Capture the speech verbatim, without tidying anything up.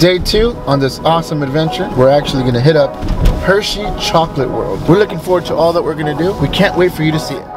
day two on this awesome adventure. We're actually gonna hit up Hershey Chocolate World. We're looking forward to all that we're gonna do. We can't wait for you to see it.